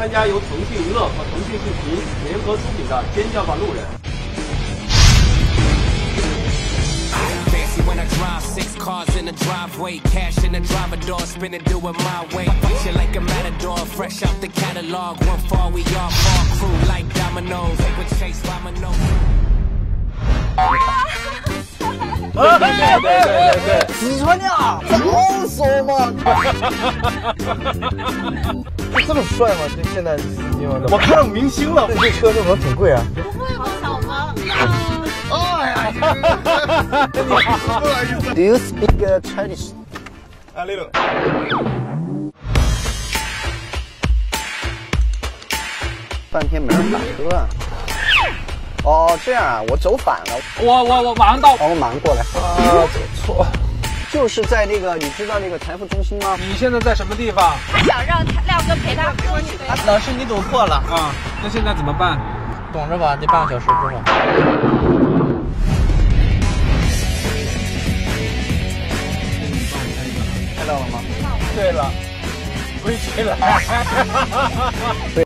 参加由腾讯娱乐和腾讯视频联合出品的《尖叫吧路人》。 When I drive 6 cars in the driveway, cash in the driver door, spinning, doing my way. Shit like a matador, fresh out the catalog. One fall, we all fall, crew like dominoes. They were chased by my nose. 对，四川的啊，这好说嘛。这么帅吗？这现在司机吗？我看到明星了。这车怎么挺贵啊？ 不会好小吗？ 哎呀，不好意思。Do you speak Chinese? A little. 半天没人打车啊。哦，这样啊，我走反了。 我马上到。 哦，我马上过来。啊，走错。就是在那个，你知道那个财富中心吗？ 你现在在什么地方？ 他想让亮哥陪他喝一杯。 老师，你赌错了啊！那现在怎么办？ 等着吧，得半个小时之后。 看到了吗？ 对了，回去了。